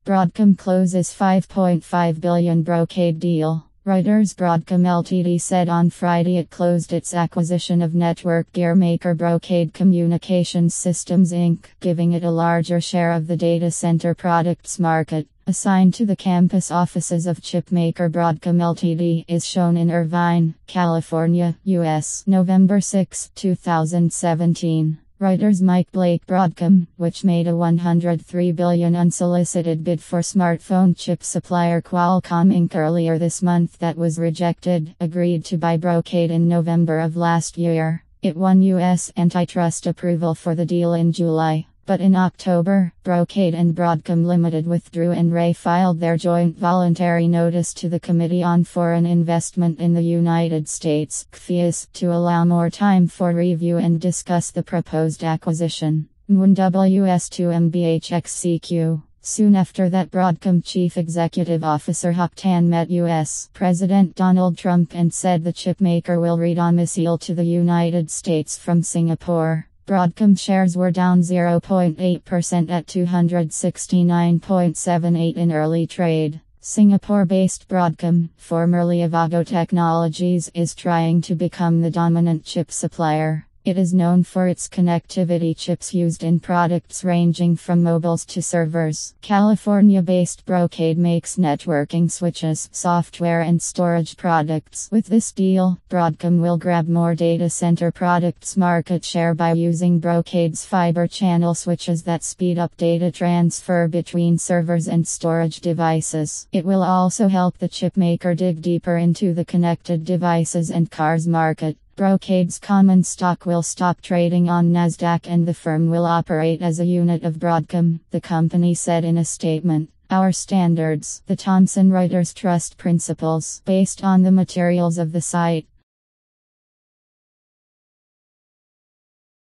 Broadcom closes $5.5 billion Brocade deal. Reuters. Broadcom Ltd said on Friday it closed its acquisition of network gear maker Brocade Communications Systems Inc., giving it a larger share of the data center products market. Assigned to the campus offices of chipmaker Broadcom Ltd. is shown in Irvine, California, U.S. November 6, 2017. Reuters. Mike Blake. Broadcom, which made a $103 billion unsolicited bid for smartphone chip supplier Qualcomm Inc. earlier this month that was rejected, agreed to buy Brocade in November of last year. It won U.S. antitrust approval for the deal in July. But in October, Brocade and Broadcom Limited withdrew and filed their joint voluntary notice to the Committee on Foreign Investment in the United States (CFIUS) to allow more time for review and discuss the proposed acquisition. Moon WS2MBHXCQ. Soon after that, Broadcom Chief Executive Officer Hock Tan met U.S. President Donald Trump and said the chipmaker will redomicile to the United States from Singapore. Broadcom shares were down 0.8% at 269.78 in early trade. Singapore-based Broadcom, formerly Avago Technologies, is trying to become the dominant chip supplier. It is known for its connectivity chips used in products ranging from mobiles to servers. California-based Brocade makes networking switches, software and storage products. With this deal, Broadcom will grab more data center products market share by using Brocade's fiber channel switches that speed up data transfer between servers and storage devices. It will also help the chipmaker dig deeper into the connected devices and cars market. Brocade's common stock will stop trading on Nasdaq and the firm will operate as a unit of Broadcom, the company said in a statement. Our standards, the Thomson Reuters Trust Principles, based on the materials of the site.